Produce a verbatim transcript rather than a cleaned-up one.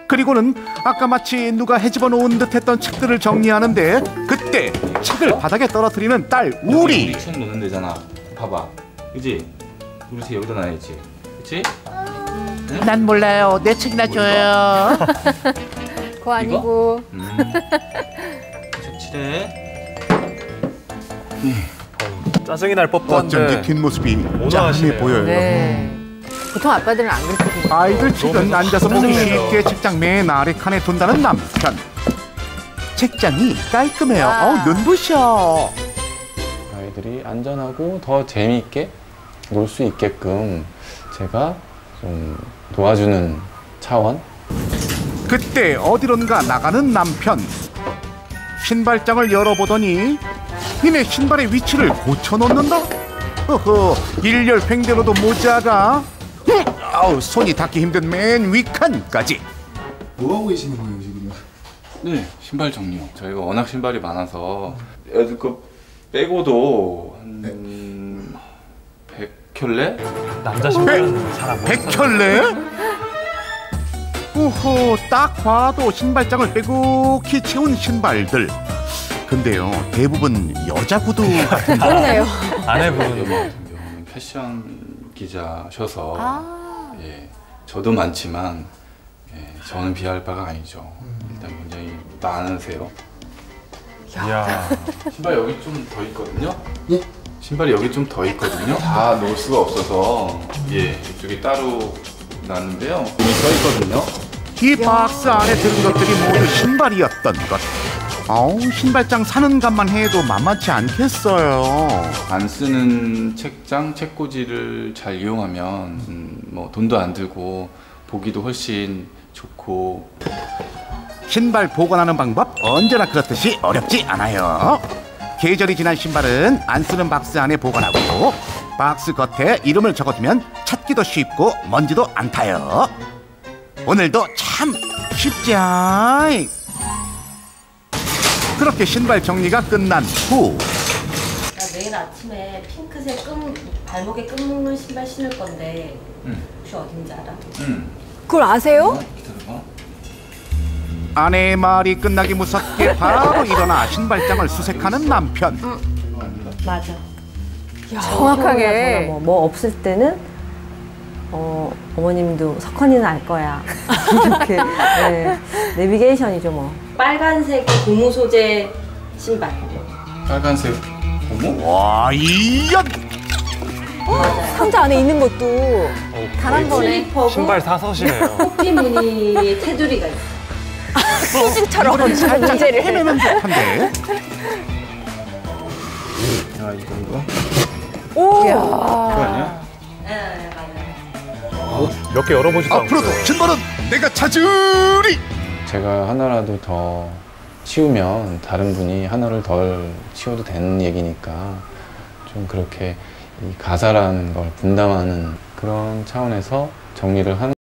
그리고는 아까 마치 누가 헤집어 놓은 듯했던 책들을 정리하는데 그때 책을 바닥에 떨어뜨리는 딸 우리. 우리 책 놓는 데잖아. 봐봐, 그지? 우리 책 여기다 놔야지, 그치? 응? 난 몰라요. 내 책이나 줘요. 그거 아니고. 음. 책 칠해. 짜증이 날 법도 한데 어쩐지 뒷모습이 짠해 보여요. 네. 보통 아빠들은 안 그렇거든요. 아이들 책은 앉아서 보기 쉽게 책장 맨 아래 칸에 둔다는 남편. 책장이 깔끔해요. 와. 어우, 눈부셔. 아이들이 안전하고 더 재미있게 놀 수 있게끔 제가 좀 도와주는 차원? 그때 어디론가 나가는 남편. 신발장을 열어보더니 니네 신발의 위치를 고쳐놓는다? 허허, 일렬 횡대로도 모자가. 흠, 아우, 손이 닿기 힘든 맨 위칸까지. 뭐하고 계시는 거예요 지금? 네, 신발 정리요. 저희가 워낙 신발이 많아서 애들 거 빼고도 한 백 켤레? 남자 신발은 잘 안 보는 백켤레? 우후, 딱 봐도 신발장을 빼곡히 채운 신발들. 근데요, 대부분 여자 구두 같은데. 그러네요. 아내분 같은 경우는 패션 기자셔서 아. 예, 저도 많지만 예, 저는 비할 바가 아니죠. 일단 굉장히 많으세요. 이야. 신발 여기 좀 더 있거든요. 예? 신발이 여기 좀 더 있거든요. 다 놓을 수가 없어서 예, 이쪽에 따로 놨는데요. 이미 써 있거든요. 이 박스 안에 든 것들이 모두 신발이었던 것. 어우, 신발장 사는 값만 해도 만만치 않겠어요. 안 쓰는 책장, 책꽂이를 잘 이용하면 음, 뭐 돈도 안 들고 보기도 훨씬 좋고. 신발 보관하는 방법 언제나 그렇듯이 어렵지 않아요. 계절이 지난 신발은 안 쓰는 박스 안에 보관하고 박스 겉에 이름을 적어두면 찾기도 쉽고 먼지도 안 타요. 오늘도 참 쉽지 않. 그렇게 신발 정리가 끝난 후 나 내일 아침에 핑크색 끈, 발목에 끈 묶는 신발 신을 건데 응. 혹시 어딘지 알아? 응. 그걸 아세요? 기다려봐. 아내의 말이 끝나기 무섭게 바로 일어나 신발장을 수색하는 남편. 맞아. 야, 정확하게. 뭐, 뭐 없을 때는 어, 어머님도 석헌이는 알 거야. 이렇게 네, 내비게이션이죠 뭐. 빨간색 고무 소재 신발. 빨간색 고무? 와, 이연! 상자 안에 있는 것도 단 한 번에. 슬리퍼고 신발 사서시네요. 코피 무늬 테두리가 있어. 퀴즈처럼 살짝 문제를 헤매는 듯한데. 야, 이 정도? 오! 그거 아니야? 네, 맞아요. 몇 개 열어보지도 않고. 앞으로도 신발은 내가 찾으리. 제가 하나라도 더 치우면 다른 분이 하나를 덜 치워도 되는 얘기니까 좀 그렇게 이 가사라는 걸 분담하는 그런 차원에서 정리를 하는